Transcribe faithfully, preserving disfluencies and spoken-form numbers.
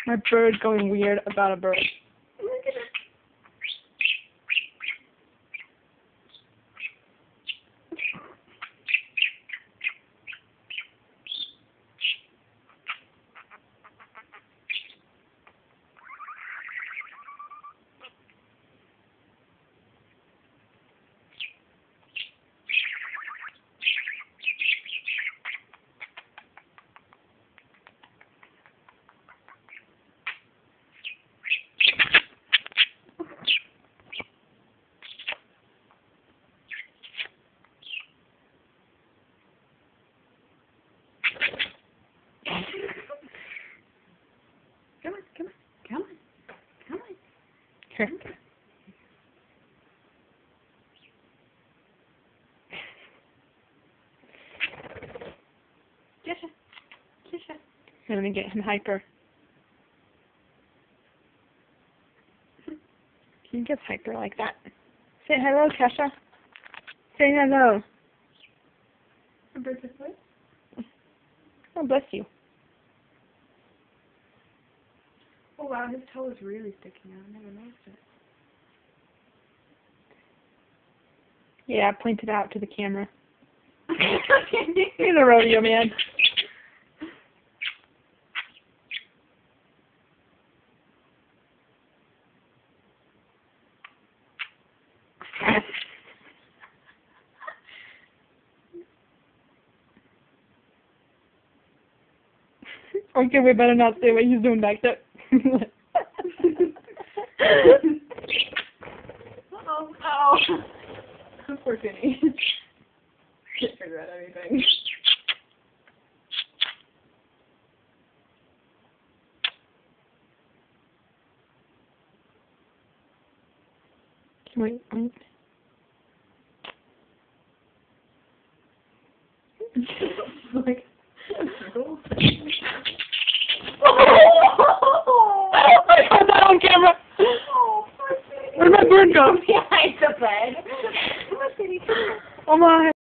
My bird's going weird about a bird. Come on, come on, come on, come on. Here. Keshka, Keshka. I'm gonna get him hyper. He gets hyper like that. Say hello, Kesha. Say hello. A bird this way? Oh, bless you. Oh wow, his toe is really sticking out. I never noticed it. Yeah, point it out to the camera. He's a rodeo man. Okay, we better not say what he's doing back there. Uh-oh, ow. Poor Finny. Can't figure out anything. Wait, wait. Like, circle? I caught that on camera. Oh, poor Finny. Where did my bird go? Behind the bed. Poor Finny. Oh my.